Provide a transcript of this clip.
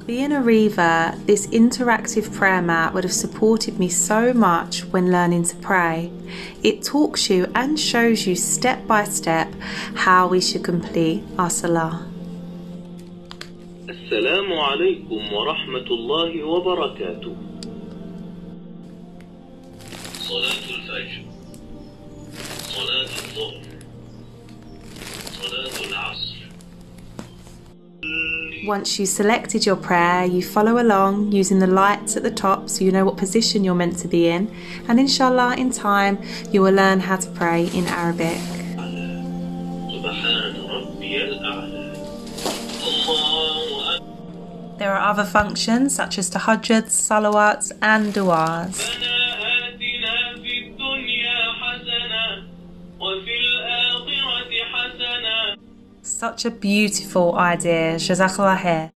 Being a revert, this interactive prayer mat would have supported me so much when learning to pray. It talks you and shows you step by step how we should complete our Salah. Assalamu alaikum wa rahmatullahi wa barakatuh. Salatul Fajr, Salatul Dhuhr, Salatul Asr. Once you selected your prayer, you follow along using the lights at the top so you know what position you're meant to be in, and inshallah in time you will learn how to pray in Arabic. There are other functions such as tahajjuds, salawats and du'as. Such a beautiful idea, Jazakallah khair.